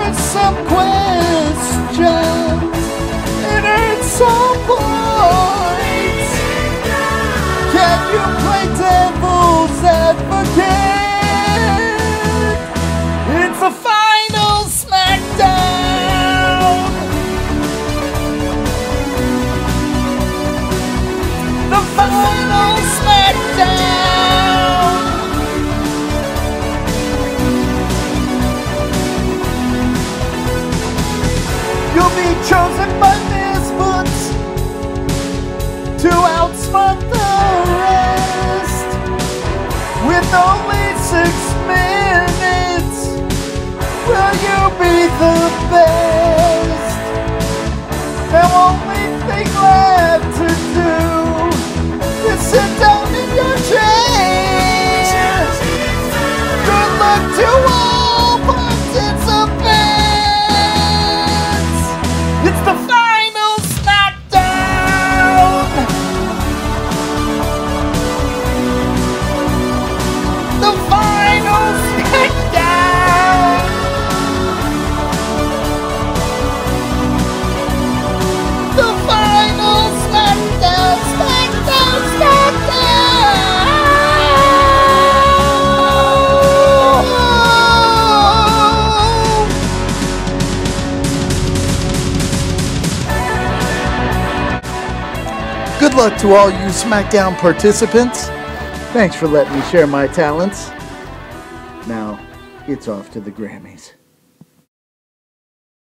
with some questions and earn some points. Can you play devil's advocate? It's a Final Smackdown. The Final Smackdown. You'll be chosen by misfits to outsmart the rest. With only 6 minutes, will you be the best? Now only thing left to do is sit down in your chair. Good luck to all participants. It's the Final Smackdown. The Final Smackdown. The Final Smackdown. Smackdown, Smackdown. Good luck to all you SmackDown participants. Thanks for letting me share my talents. Now, it's off to the Grammys.